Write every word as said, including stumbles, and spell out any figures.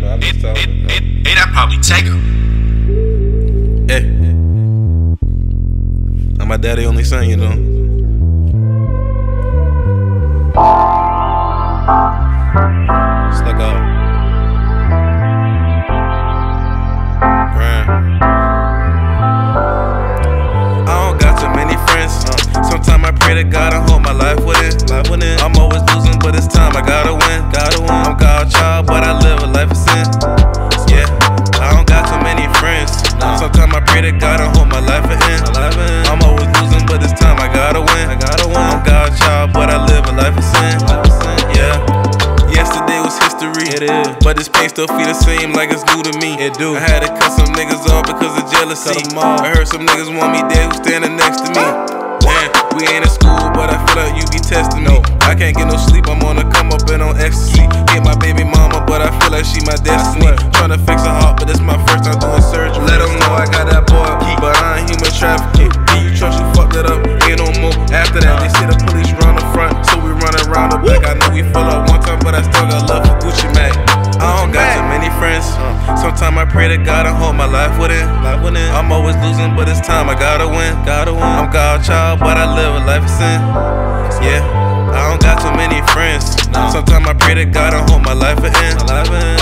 I miss Hey, talking. hey, hey, that probably take him. Hey, I'm my daddy only son, you know. It's like a grind. I don't got too many friends. Uh, Sometimes I pray to God and hold my life with it. Life with it. I'm always losing, but it's time I gotta win. Gotta win. I'm God's child, but I live a life of sin. Yeah, I don't got too many friends. Sometimes I pray to God and hold my life at end. I'm always losing, but this time I gotta win. I gotta win. I'm God's child, but I live a life of sin. Yeah. Yesterday was history, it is. But this pain still feel the same like it's new to me. It do. I had to cut some niggas off because of jealousy. I heard some niggas want me dead who standing next to me. Man, we ain't in school, but I feel like you be testing me. I can't get no sleep, I'm on the come up and on ecstasy. Hate my baby mama, but I feel like she my destiny. Tryna fix her heart, but it's my first time doing surgery. Let them know I got that boy, but I ain't human trafficking. Can you trust you fucked it up? Ain't no more. After that, they say the police round the front, so we running around the back. I know we fell up one time, but I still got love for Gucci Mac. I don't got too many friends. Sometimes I pray to God and hold my life with it. I'm always losing, but it's time I gotta win. Gotta win. I'm God's child, but I live a life of sin. Yeah, I don't got too many friends. Sometimes I pray to God and hold my life at end.